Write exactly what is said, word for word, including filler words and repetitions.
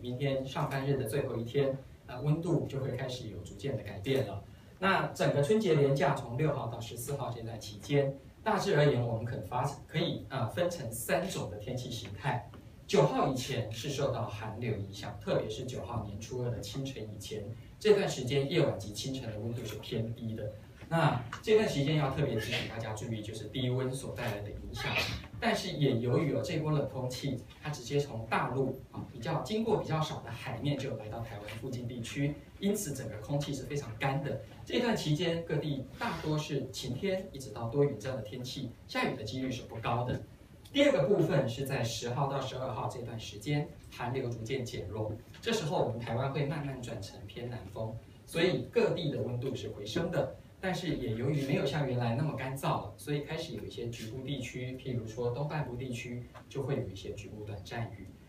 明天上班日的最后一天，那温度就会开始有逐渐的改变了。那整个春节连假从六号到十四号这段期间，大致而言，我们可能发可以啊、呃、分成三种的天气形态。九号以前是受到寒流影响，特别是九号年初二的清晨以前，这段时间夜晚及清晨的温度是偏低的。那这段时间要特别提醒大家注意，就是低温所带来的影响。但是也由于有这波冷空气，它直接从大陆啊比较经过比较少的海面就来到台湾附近地区，因此整个空气是非常干的。这段期间各地大多是晴天一直到多云这样的天气，下雨的几率是不高的。第二个部分是在十号到十二号这段时间，寒流逐渐减弱，这时候我们台湾会慢慢转成偏南风，所以各地的温度是回升的。但是也由于没有像原来那么干燥了，所以开始有一些局部地区，譬如说东半部地区，就会有一些局部短暂雨。